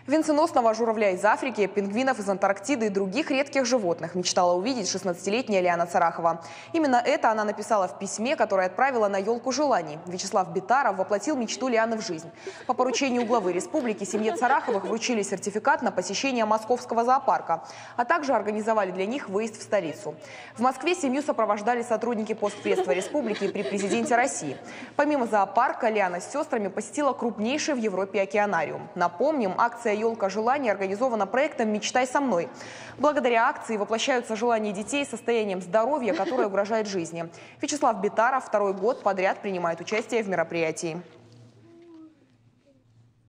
Венценосного журавля из Африки, пингвинов из Антарктиды и других редких животных мечтала увидеть 16-летняя Лиана Царахова. Именно это она написала в письме, которое отправила на елку желаний. Вячеслав Битаров воплотил мечту Лианы в жизнь. По поручению главы республики семье Цараховых вручили сертификат на посещение московского зоопарка, а также организовали для них выезд в столицу. В Москве семью сопровождали сотрудники Постведства республики при президенте России. Помимо зоопарка, Лиана с сестрами посетила крупнейший в Европе океанариум. Напомним, акция «Елка желаний» организована проектом «Мечтай со мной». Благодаря акции воплощаются желания детей с состоянием здоровья, которое угрожает жизни. Вячеслав Битаров второй год подряд принимает участие в мероприятии.